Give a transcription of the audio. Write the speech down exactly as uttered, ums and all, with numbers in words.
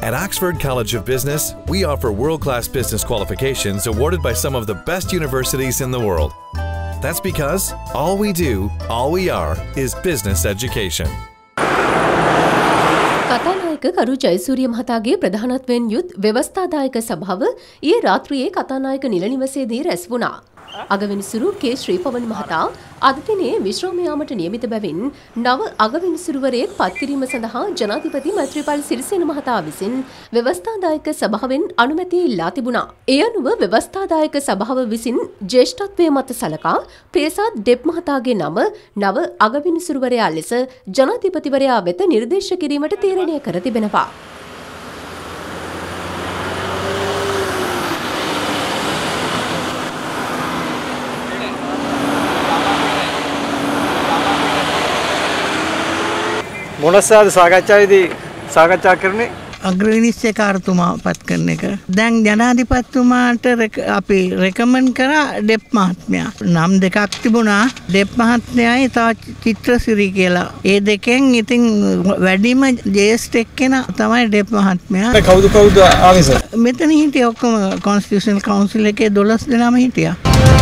At Oxford College of Business, we offer world-class business qualifications awarded by some of the best universities in the world. That's because all we do, all we are, is business education. කතානායක කරු ජයසූරිය මහතාගේ ප්‍රධානත්වයෙන් යුත් ව්‍යවස්ථාදායක සභාව ඊයේ රාත්‍රියේ කතානායක නිල නිවසේදී රැස් වුණා. අගවිනිසුරු කේ ශ්‍රීපවන් මහතා අද දිනේ විශ්‍රාම යාමට නියමිත බැවින් නව අගවිනිසුරුවරයෙක් පත් කිරීම සඳහා ජනාධිපති මෛත්‍රීපාල සිරිසේන මහතා විසින් ව්‍යවස්ථාදායක සභාවෙන් අනුමැතිය ඉල්ලා තිබුණා. ඒ අනුව ව්‍යවස්ථාදායක සභාව විසින් ජ්‍යෙෂ්ඨත්වයේ මත සලකා ප්‍රේසාද් ඩෙප් මහතාගේ නම නව අගවිනිසුරුවරයා ලෙස ජනාධිපතිවරයා වෙත නිර්දේශ කිරීමට තීරණය කර තිබෙනවා. මොනසාද සාකච්ඡාවේදී සාකච්ඡා කරන්නේ අග්‍රවිනිශ්චයකාරතුමා පත් කරන එක. දැන් ජනාධිපතිතුමාට අපි රෙකමන්ඩ් කරා ඩෙප් මහත්මයා. නම් දෙකක් තිබුණා ඩෙප් මහත්මයායි තව චිත්‍රසිරි කියලා. ඒ දෙකෙන් ඉතින් වැඩිම ජේෂ්ඨ එක්කෙනා තමයි ඩෙප් මහත්මයා. කවුද කවුද ආවේ සර්? මෙතන හිටිය ඔක්කොම කොන්ස්ටිටියුෂනල් කවුන්සිල් එකේ දොළොස් දෙනාම හිටියා.